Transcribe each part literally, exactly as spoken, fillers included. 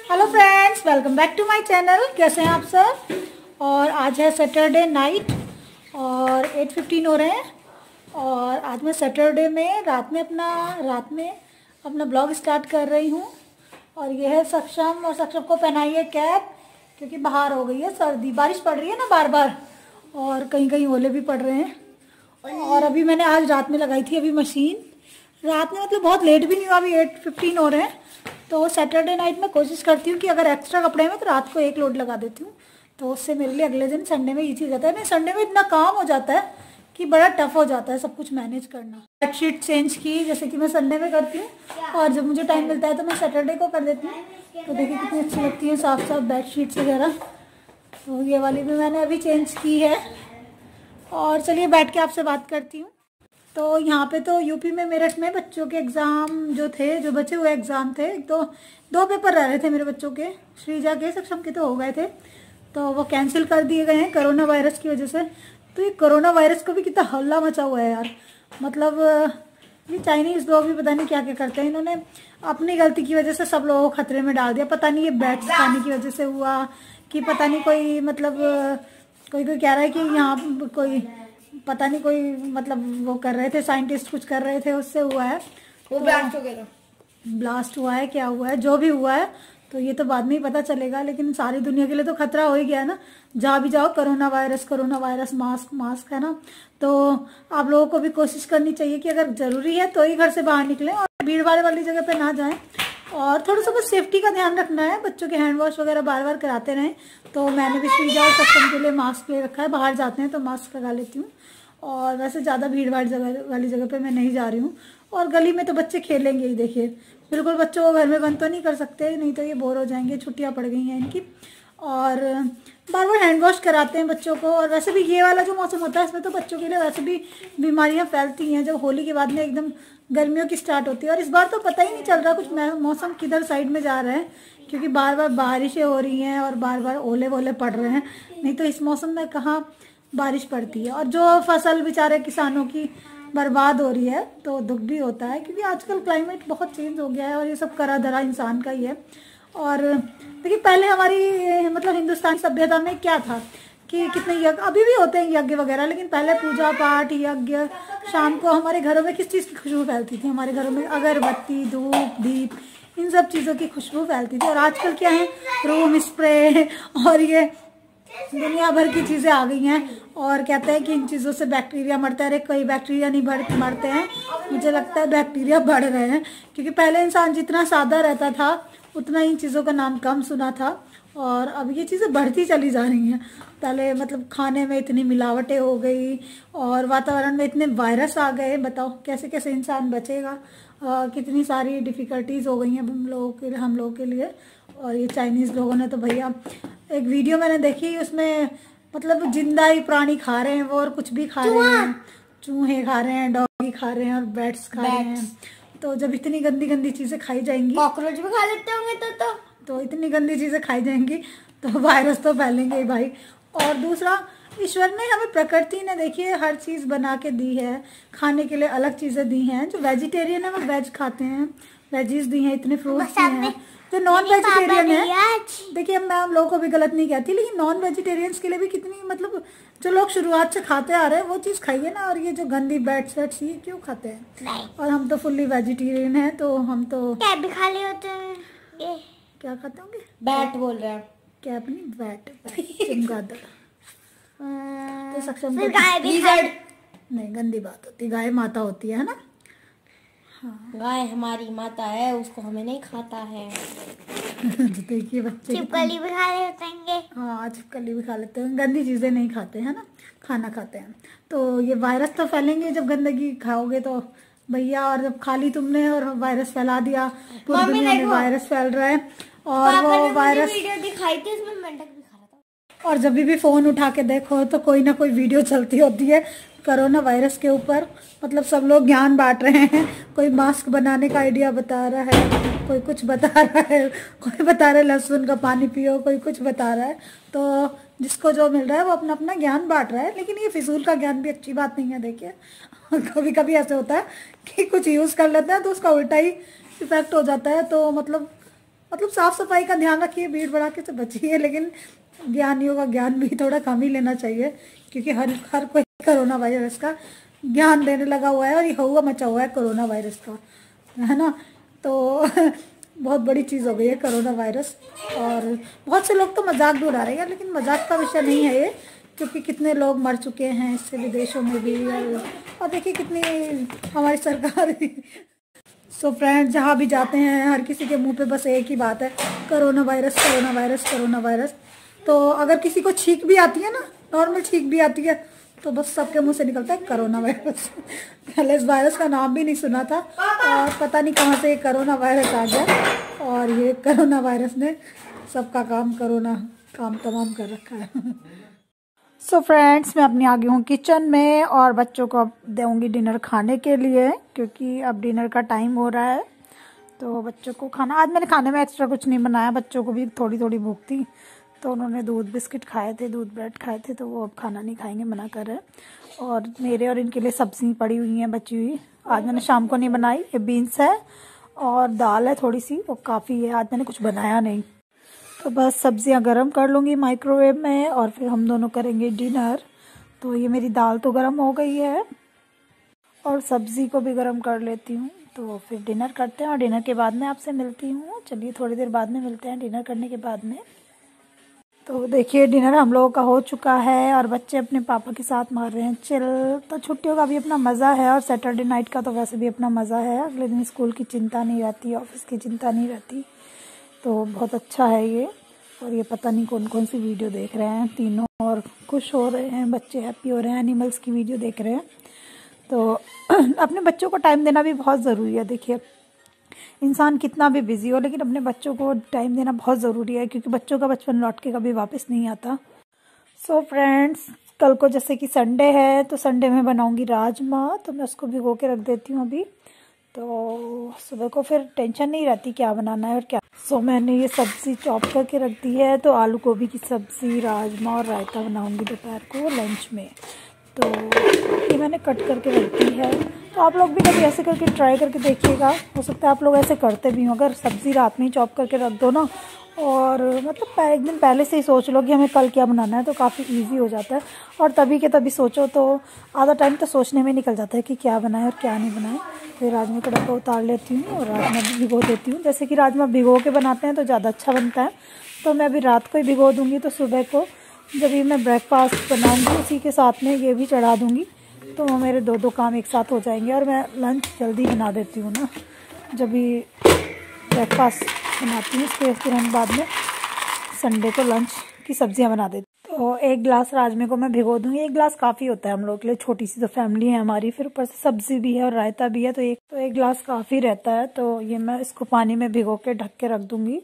Hello friends, welcome back to my channel. कैसे हैं आप सब। और आज है सैटरडे नाइट और एट फिफ्टीन हो रहे हैं। और आज मैं सैटरडे में रात में अपना रात में अपना ब्लॉग स्टार्ट कर रही हूँ। और ये है सक्षम, और सक्षम को पहनाई है कैप क्योंकि बाहर हो गई है सर्दी, बारिश पड़ रही है ना बार बार, और कहीं कहीं ओले भी पड़ रहे हैं। और अभी मैंने आज रात में लगाई थी अभी मशीन, रात में मतलब बहुत लेट भी नहीं हुआ, अभी एट फिफ्टीन हो रहे हैं। तो सैटरडे नाइट में कोशिश करती हूँ कि अगर एक्स्ट्रा कपड़े में तो रात को एक लोड लगा देती हूँ, तो उससे मेरे लिए अगले दिन संडे में ईजी हो जाता है। नहीं, संडे में इतना काम हो जाता है कि बड़ा टफ हो जाता है सब कुछ मैनेज करना। बेडशीट चेंज की जैसे कि मैं संडे में करती हूँ, और जब मुझे टाइम मिलता है तो मैं सैटरडे को कर देती हूँ। तो देखिए कितनी अच्छी लगती है साफ साफ बेडशीट्स वगैरह। तो ये वाली भी मैंने अभी चेंज की है। और चलिए बैठ के आपसे बात करती हूँ। तो यहाँ पे तो यूपी में मेरठ में बच्चों के एग्ज़ाम जो थे, जो बचे हुए एग्ज़ाम थे, तो दो पेपर रह रहे थे मेरे बच्चों के, श्रीजा के, सक्षम के तो हो गए थे, तो वो कैंसिल कर दिए गए हैं कोरोना वायरस की वजह से। तो ये कोरोना वायरस को भी कितना हल्ला मचा हुआ है यार। मतलब ये चाइनीज़ लोग भी पता नहीं क्या क्या करते हैं। इन्होंने अपनी गलती की वजह से सब लोगों को खतरे में डाल दिया। पता नहीं ये बैट्स खाने की वजह से हुआ कि पता नहीं, कोई मतलब कोई कोई कह रहा है कि यहाँ कोई पता नहीं कोई मतलब वो कर रहे थे, साइंटिस्ट कुछ कर रहे थे, उससे हुआ है वो। ब्लास्ट हो गया, ब्लास्ट हुआ है, क्या हुआ है, जो भी हुआ है तो ये तो बाद में ही पता चलेगा। लेकिन सारी दुनिया के लिए तो खतरा हो ही गया है ना। जहाँ भी जाओ corona virus corona virus, mask mask है ना। तो आप लोगों को भी कोशिश करनी चाहिए कि अगर जरूरी है तो ही घर से बाहर निकलें और भीड़ भाड़ वाली जगह पे ना जाएं। और थोड़ा सा बस सेफ्टी का ध्यान रखना है, बच्चों के हैंड वॉश वगैरह बार बार कराते रहें। तो मैंने भी श्रीजा और सक्षम के लिए मास्क ले रखा है, बाहर जाते हैं तो मास्क लगा लेती हूँ। और वैसे ज़्यादा भीड़ भाड़ जगह वाली जगह पे मैं नहीं जा रही हूँ। और गली में तो बच्चे खेलेंगे ही, देखिए बिल्कुल बच्चों को घर में बंद तो नहीं कर सकते, नहीं तो ये बोर हो जाएंगे, छुट्टियाँ पड़ गई हैं इनकी। और बार बार हैंड वॉश कराते हैं बच्चों को। और वैसे भी ये वाला जो मौसम होता है इसमें तो बच्चों के लिए वैसे भी बीमारियाँ फैलती हैं, जब होली के बाद में एकदम गर्मियों की स्टार्ट होती है। और इस बार तो पता ही नहीं चल रहा कुछ मौसम किधर साइड में जा रहा है, क्योंकि बार बार बारिशें हो रही हैं और बार बार ओले वोले पड़ रहे हैं। नहीं तो इस मौसम में कहाँ बारिश पड़ती है। और जो फसल बेचारे किसानों की बर्बाद हो रही है तो दुख भी होता है, क्योंकि आजकल क्लाइमेट बहुत चेंज हो गया है और ये सब करा धरा इंसान का ही है। और देखिए पहले हमारी मतलब हिंदुस्तानी सभ्यता में क्या था कि कितने यज्ञ, अभी भी होते हैं यज्ञ वगैरह, लेकिन पहले पूजा पाठ यज्ञ, शाम को हमारे घरों में किस चीज़ की खुशबू फैलती थी, हमारे घरों में अगरबत्ती धूप दीप इन सब चीज़ों की खुशबू फैलती थी। और आजकल क्या है, रूम स्प्रे और ये दुनिया भर की चीज़ें आ गई हैं। और कहते हैं कि इन चीज़ों से बैक्टीरिया मरता है। अरे कोई बैक्टीरिया नहीं बढ़ मरते हैं, मुझे लगता है बैक्टीरिया बढ़ रहे हैं, क्योंकि पहले इंसान जितना सादा रहता था उतना इन चीज़ों का नाम कम सुना था। और अब ये चीज़ें बढ़ती चली जा रही हैं। पहले मतलब खाने में इतनी मिलावटें हो गई और वातावरण में इतने वायरस आ गए, बताओ कैसे कैसे इंसान बचेगा। आ, कितनी सारी डिफ़िकल्टीज़ हो गई हैं हम लोगों के हम लोगों के लिए। और ये चाइनीज़ लोगों ने तो भैया, एक वीडियो मैंने देखी उसमें मतलब जिंदा ही प्राणी खा रहे हैं वो, और कुछ भी खा रहे हैं, चूहे खा रहे हैं, डॉगी खा रहे हैं और बैट्स खा रहे हैं। तो जब इतनी गंदी गंदी चीज़ें खाई जाएंगी, कॉकरोच भी खा लेते होंगे तो तो तो इतनी गंदी चीज़ें खाई जाएंगी तो वायरस तो फैलेंगे ही भाई। और दूसरा, ईश्वर ने हमें, प्रकृति ने देखिए हर चीज़ बना के दी है, खाने के लिए अलग चीज़ें दी हैं। जो वेजिटेरियन है वो वेज खाते हैं, वेजीज दी हैं, इतने फ्रूट्स दी हैं। जो नॉन वेजिटेरियन है, देखिए मैं हम लोगों को भी गलत नहीं कहती, लेकिन नॉन वेजिटेरियंस के लिए भी कितनी मतलब जो लोग शुरुआत से खाते आ रहे हैं वो चीज़ खाइए ना। और ये जो गंदी बैट्स वेट्स ये क्यों खाते हैं। और हम तो फुल्ली वेजिटेरियन है, तो हम तो कैप भी खा ले होते हैं। ये क्या खाते होंगे, बैट बोल रहे हैं, कैप नहीं बैट, चमगादड़। तो सक्षम गाय भी नहीं, गंदी बात होती, गाय माता होती है ना। हाँ, गाय हमारी माता है, उसको हमें नहीं खाता है। देखिए बच्चे छिपकली भी खा लेते हैं। हाँ, छिपकली भी खा लेते हैं, गंदी चीज़ें नहीं खाते हैं ना, खाना खाते हैं। तो ये वायरस तो फैलेंगे जब गंदगी खाओगे तो भैया। और जब खा ली तुमने और वायरस फैला दिया, पूरी दुनिया में वायरस फैल रहा है। और वो वायरस वीडियो दिखाई थी, उसमें मेंढक भी खा रहा था। और जब भी फोन उठा के देखो तो कोई ना कोई वीडियो चलती होती है कोरोना वायरस के ऊपर। मतलब सब लोग ज्ञान बांट रहे हैं, कोई मास्क बनाने का आइडिया बता रहा है, कोई कुछ बता रहा है, कोई बता रहा है लहसुन का पानी पियो, कोई कुछ बता रहा है। तो जिसको जो मिल रहा है वो अपना अपना ज्ञान बांट रहा है। लेकिन ये फिजूल का ज्ञान भी अच्छी बात नहीं है। देखिए कभी कभी ऐसे होता है कि कुछ यूज़ कर लेते हैं तो उसका उल्टा ही इफेक्ट हो जाता है। तो मतलब मतलब साफ सफाई का ध्यान रखिए, भीड़ भड़ाके से बचिए, लेकिन ज्ञानियों का ज्ञान भी थोड़ा कम ही लेना चाहिए, क्योंकि हर हर कोई कोरोना वायरस का ज्ञान देने लगा हुआ है और ये हुआ मचा हुआ है कोरोना वायरस का, है ना। तो बहुत बड़ी चीज़ हो गई है कोरोना वायरस, और बहुत से लोग तो मजाक भी उड़ा रहे हैं, लेकिन मजाक का विषय नहीं है ये, क्योंकि कितने लोग मर चुके हैं इससे विदेशों में भी, और, और देखिए कितनी हमारी सरकार सो फ्रेंड्स, जहाँ भी जाते हैं हर किसी के मुंह पे बस एक ही बात है, corona virus corona virus corona virus. तो अगर किसी को छींक भी आती है ना, नॉर्मल छींक भी आती है, तो बस सबके मुंह से निकलता है कोरोना वायरस। पहले इस वायरस का नाम भी नहीं सुना था, और पता नहीं कहाँ से कोरोना वायरस आ गया, और ये कोरोना वायरस ने सबका काम कोरोना काम तमाम कर रखा है। सो so फ्रेंड्स, मैं अपनी आ गई हूँ किचन में, और बच्चों को अब दूँगी डिनर खाने के लिए, क्योंकि अब डिनर का टाइम हो रहा है। तो बच्चों को खाना, आज मैंने खाने में एक्स्ट्रा कुछ नहीं बनाया, बच्चों को भी थोड़ी थोड़ी भूख थी, तो उन्होंने दूध बिस्किट खाए थे, दूध ब्रेड खाए थे, तो वो अब खाना नहीं खाएंगे, मना कर रहे हैं। और मेरे और इनके लिए सब्ज़ी पड़ी हुई हैं बची हुई, आज मैंने शाम को नहीं बनाई। ये बीन्स है और दाल है थोड़ी सी, वो काफ़ी है, आज मैंने कुछ बनाया नहीं। तो बस सब्जियां गरम कर लूँगी माइक्रोवेव में, और फिर हम दोनों करेंगे डिनर। तो ये मेरी दाल तो गरम हो गई है, और सब्ज़ी को भी गरम कर लेती हूँ, तो फिर डिनर करते हैं, और डिनर के बाद में आपसे मिलती हूँ। चलिए थोड़ी देर बाद में मिलते हैं डिनर करने के बाद में। तो देखिए डिनर हम लोगों का हो चुका है, और बच्चे अपने पापा के साथ मार रहे हैं चिल। तो छुट्टियों का भी अपना मज़ा है, और सैटरडे नाइट का तो वैसे भी अपना मज़ा है, अगले दिन स्कूल की चिंता नहीं रहती, ऑफिस की चिंता नहीं रहती, तो बहुत अच्छा है ये। और ये पता नहीं कौन कौन सी वीडियो देख रहे हैं तीनों, और खुश हो रहे हैं, बच्चे हैप्पी हो रहे हैं, एनिमल्स की वीडियो देख रहे हैं। तो अपने बच्चों को टाइम देना भी बहुत ज़रूरी है। देखिए इंसान कितना भी बिजी हो, लेकिन अपने बच्चों को टाइम देना बहुत ज़रूरी है, क्योंकि बच्चों का बचपन लौट के कभी वापस नहीं आता। सो so फ्रेंड्स, कल को जैसे कि संडे है, तो संडे में बनाऊंगी राजमा, तो मैं उसको भिगो के रख देती हूँ अभी, तो सुबह को फिर टेंशन नहीं रहती क्या बनाना है और क्या। सो so, मैंने ये सब्ज़ी चॉप करके रख दी है, तो आलू गोभी की सब्ज़ी, राजमा और रायता बनाऊंगी दोपहर को लंच में। तो ये मैंने कट करके रख दी है, तो आप लोग भी कभी ऐसे करके ट्राई करके देखिएगा, हो सकता है आप लोग ऐसे करते भी हो। अगर सब्ज़ी रात में ही चॉप करके रख दो ना, और मतलब एक दिन पहले से ही सोच लो कि हमें कल क्या बनाना है, तो काफ़ी इजी हो जाता है। और तभी के तभी सोचो, तो आधा टाइम तो सोचने में निकल जाता है कि क्या बनाए और क्या नहीं बनाए। फिर राजमा का डब्बा उतार लेती हूँ और राजमा भी भिगो देती हूँ। जैसे कि राजमा भिगो के बनाते हैं तो ज़्यादा अच्छा बनता है, तो मैं अभी रात को ही भिगो दूँगी, तो सुबह को जब भी मैं ब्रेकफास्ट बनाऊँगी उसी के साथ में ये भी चढ़ा दूँगी, तो वो मेरे दो दो काम एक साथ हो जाएंगे। और मैं लंच जल्दी बना देती हूँ ना, जब भी ब्रेकफास्ट बनाती हूँ उसके तुरंत बाद में संडे को लंच की सब्जियां बना देती हूँ। तो एक गिलास राजमे को मैं भिगो दूँगी, एक गिलास काफ़ी होता है हम लोग के लिए, छोटी सी तो फैमिली है हमारी, फिर ऊपर से सब्ज़ी भी है और रायता भी है, तो एक तो एक गिलास काफ़ी रहता है। तो ये मैं इसको पानी में भिगो के ढक के रख दूँगी,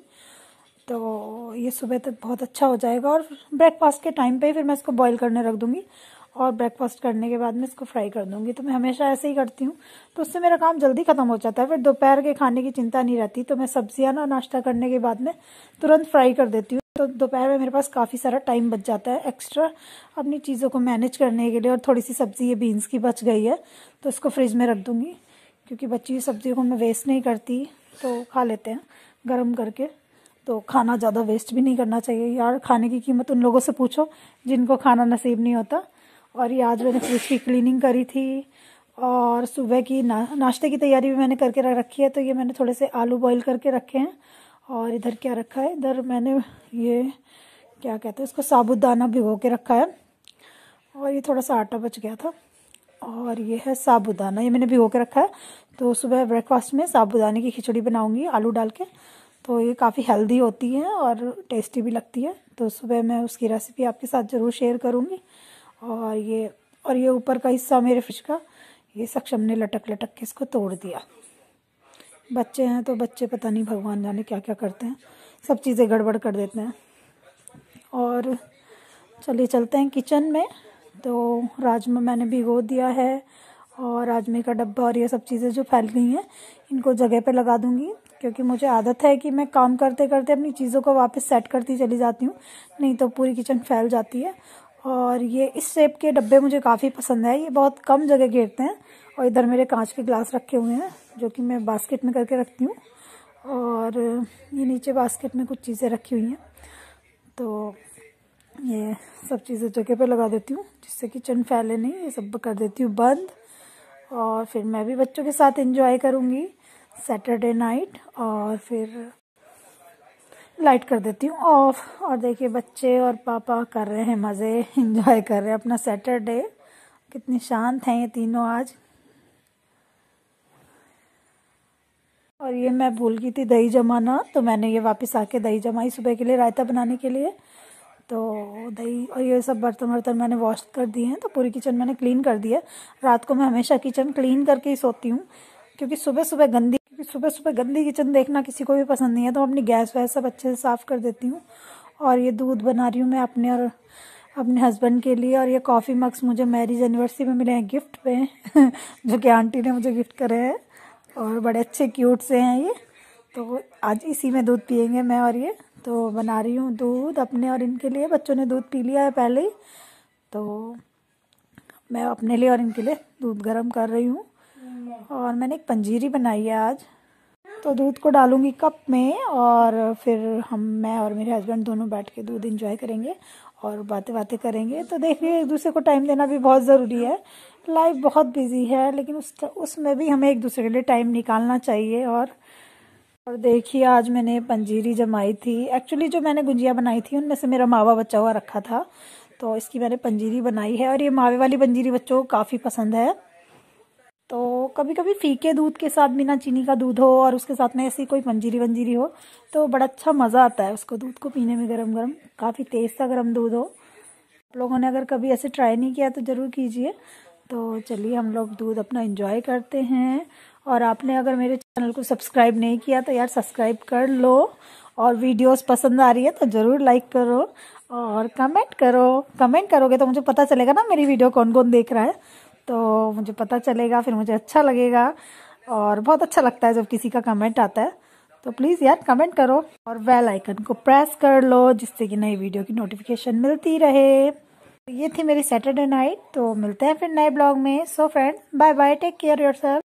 तो ये सुबह तक बहुत अच्छा हो जाएगा। और ब्रेकफास्ट के टाइम पे फिर मैं इसको बॉईल करने रख दूँगी, और ब्रेकफास्ट करने के बाद में इसको फ्राई कर दूँगी। तो मैं हमेशा ऐसे ही करती हूँ, तो उससे मेरा काम जल्दी ख़त्म हो जाता है, फिर दोपहर के खाने की चिंता नहीं रहती। तो मैं सब्जियाँ ना नाश्ता करने के बाद में तुरंत फ्राई कर देती हूँ, तो दोपहर में मेरे पास काफ़ी सारा टाइम बच जाता है एक्स्ट्रा अपनी चीज़ों को मैनेज करने के लिए। और थोड़ी सी सब्ज़ी ये बीन्स की बच गई है, तो इसको फ्रिज में रख दूँगी, क्योंकि बची हुई सब्ज़ी को मैं वेस्ट नहीं करती, तो खा लेते हैं गर्म करके। तो खाना ज़्यादा वेस्ट भी नहीं करना चाहिए यार, खाने की कीमत उन लोगों से पूछो जिनको खाना नसीब नहीं होता। और ये आज मैंने फ्रिज की क्लीनिंग करी थी, और सुबह की ना नाश्ते की तैयारी भी मैंने करके रख रखी है। तो ये मैंने थोड़े से आलू बॉईल करके रखे हैं, और इधर क्या रखा है, इधर मैंने ये क्या कहते हैं इसको, साबूदाना भिगो के रखा है, और ये थोड़ा सा आटा बच गया था, और ये है साबूदाना, ये मैंने भिगो के रखा है। तो सुबह ब्रेकफास्ट में साबूदाने की खिचड़ी बनाऊंगी आलू डाल के, तो ये काफ़ी हेल्दी होती है और टेस्टी भी लगती है। तो सुबह मैं उसकी रेसिपी आपके साथ ज़रूर शेयर करूँगी। और ये और ये ऊपर का हिस्सा मेरे फिश का, ये सक्षम ने लटक लटक के इसको तोड़ दिया। बच्चे हैं तो बच्चे पता नहीं भगवान जाने क्या क्या करते हैं, सब चीज़ें गड़बड़ कर देते हैं। और चलिए चलते हैं किचन में। तो राजमा मैंने भिगो दिया है, और राजमे का डब्बा और ये सब चीज़ें जो फैल गई हैं इनको जगह पे लगा दूंगी, क्योंकि मुझे आदत है कि मैं काम करते करते अपनी चीज़ों को वापस सेट करती चली जाती हूँ, नहीं तो पूरी किचन फैल जाती है। और ये इस शेप के डब्बे मुझे काफ़ी पसंद है, ये बहुत कम जगह घेरते हैं। और इधर मेरे कांच के ग्लास रखे हुए हैं, जो कि मैं बास्केट में करके रखती हूँ। और ये नीचे बास्केट में कुछ चीज़ें रखी हुई हैं, तो ये सब चीज़ें जगह पे लगा देती हूँ जिससे किचन फैले नहीं। ये सब कर देती हूँ बंद, और फिर मैं भी बच्चों के साथ एंजॉय करूँगी सैटरडे नाइट, और फिर लाइट कर देती हूँ ऑफ। और देखिए बच्चे और पापा कर रहे हैं मज़े, एंजॉय कर रहे हैं अपना सैटरडे। कितने शांत हैं ये तीनों आज। और ये मैं भूल गई थी दही जमाना, तो मैंने ये वापस आके दही जमाई सुबह के लिए रायता बनाने के लिए। तो दही और ये सब बर्तन वर्तन मैंने वॉश कर दिए हैं, तो पूरी किचन मैंने क्लीन कर दी है। रात को मैं हमेशा किचन क्लीन करके ही सोती हूँ, क्योंकि सुबह सुबह गंदी क्योंकि सुबह सुबह गंदी किचन देखना किसी को भी पसंद नहीं है। तो अपनी गैस वैस सब अच्छे से साफ़ कर देती हूँ। और ये दूध बना रही हूँ मैं अपने और अपने हस्बैंड के लिए। और ये कॉफ़ी मग्स मुझे मैरिज एनिवर्सरी में मिले हैं गिफ्ट पे जो कि आंटी ने मुझे गिफ्ट करे हैं, और बड़े अच्छे क्यूट से हैं ये। तो आज इसी में दूध पियेंगे मैं और ये। तो बना रही हूँ दूध अपने और इनके लिए। बच्चों ने दूध पी लिया है पहले ही, तो मैं अपने लिए और इनके लिए दूध गर्म कर रही हूँ। और मैंने एक पंजीरी बनाई है आज। तो दूध को डालूंगी कप में, और फिर हम मैं और मेरे हस्बैंड दोनों बैठ के दूध एंजॉय करेंगे और बातें बातें करेंगे। तो देखिए एक दूसरे को टाइम देना भी बहुत ज़रूरी है। लाइफ बहुत बिजी है, लेकिन उस उसमें भी हमें एक दूसरे के लिए टाइम निकालना चाहिए। और और देखिए आज मैंने पंजीरी जमाई थी। एक्चुअली जो मैंने गुंजिया बनाई थी उनमें से मेरा मावा बचा हुआ रखा था, तो इसकी मैंने पंजीरी बनाई है। और ये मावे वाली पंजीरी बच्चों को काफ़ी पसंद है। तो कभी कभी फीके दूध के साथ बिना चीनी का दूध हो और उसके साथ में ऐसी कोई पंजीरी वंजीरी हो तो बड़ा अच्छा मज़ा आता है उसको दूध को पीने में, गरम गरम। काफ़ी तेज़ सा गरम दूध हो। आप लोगों ने अगर कभी ऐसे ट्राई नहीं किया तो ज़रूर कीजिए। तो चलिए हम लोग दूध अपना एंजॉय करते हैं। और आपने अगर मेरे चैनल को सब्सक्राइब नहीं किया तो यार सब्सक्राइब कर लो, और वीडियोस पसंद आ रही है तो ज़रूर लाइक करो और कमेंट करो। कमेंट करोगे तो मुझे पता चलेगा ना मेरी वीडियो कौन कौन देख रहा है, तो मुझे पता चलेगा, फिर मुझे अच्छा लगेगा। और बहुत अच्छा लगता है जब किसी का कमेंट आता है। तो प्लीज़ यार कमेंट करो और बेल आइकन को प्रेस कर लो, जिससे कि नई वीडियो की नोटिफिकेशन मिलती रहे। ये थी मेरी सैटरडे नाइट। तो मिलते हैं फिर नए ब्लॉग में। So friends bye bye, take care yourself.